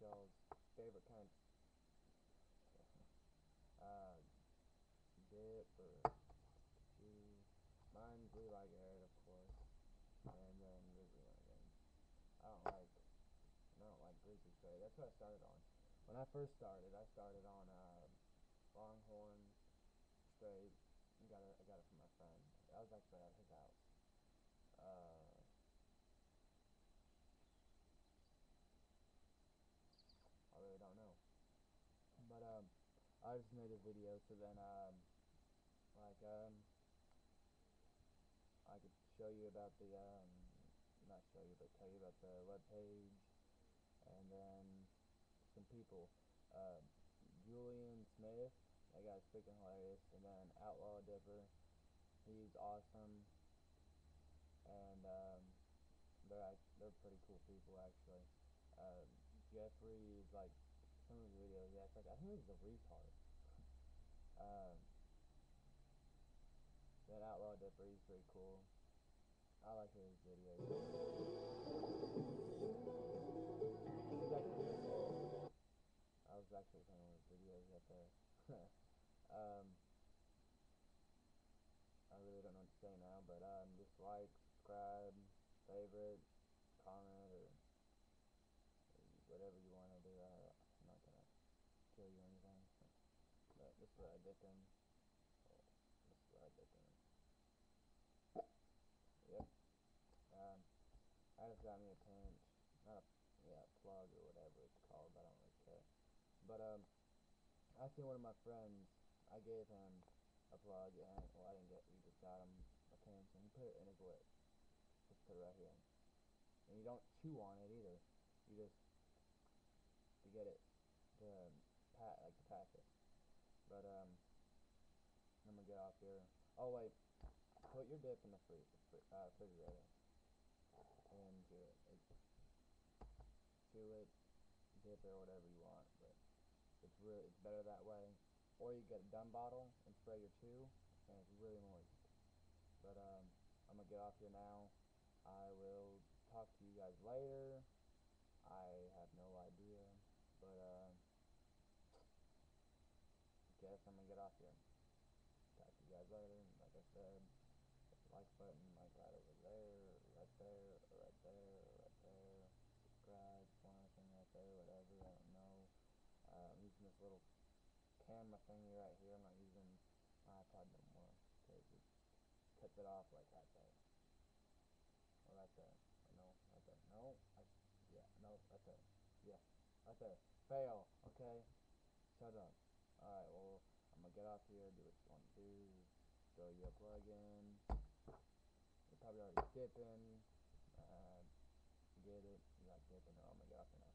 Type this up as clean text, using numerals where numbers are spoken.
y'all's favorite kind of dip or cheese. Mine's we like air, of course, and then grizzly again. I don't like grizzly straight. That's what I started on. When I first started, I started on Longhorn straight. I got it from my friend. I was actually at his house. I really don't know. But I just made a video so then I could show you about the not show you but tell you about the web page, and then some people. Julian Smith, that guy's freaking hilarious, and then Outlawdipper, he's awesome, and they're pretty cool people actually. Jeffrey is like some of his videos. Yeah, it's like I think he's a retard. That Outlawdipper, he's pretty cool. I like his videos. I was actually playing one of his videos right there. I really don't know what to say now, but just like, subscribe, favorite, comment, or whatever you want to do. I'm not gonna kill you or anything. But this is what I dip in. Oh, this is what I dip in. Yep. I just got me a pinch, not a plug or whatever it's called. I don't really care. But I seen one of my friends. I gave him a plug, and well, I didn't get. We just got him a pinch, and he put it in his lip. Just put it right here, and you don't chew on it either. You just to get it to pass it. But I'm gonna get off here. Oh wait, put your dip in the refrigerator and chew it, dip it, or whatever you want. But it's better that way. Or you get a dumb bottle and spray your chew, and it's really moist. But I'm gonna get off here now. I will talk to you guys later. I have no idea, but guess I'm gonna get off here. Talk to you guys later. Like I said, hit the like button, like right over there, right there, right there, right there. Subscribe, one other thing right there, whatever. I don't know. I'm using this little camera thingy right here. I'm not using my iPod no more because it cuts it off like right there. Or right there. Or no, right there. No, yeah, no, right there. Yeah, right there. Fail, okay? Shut up. Alright, well, I'm gonna get off here, do what you want to do, throw you a plug-in. You're probably already dipping. Get it. You like dipping. I'm gonna get off here now.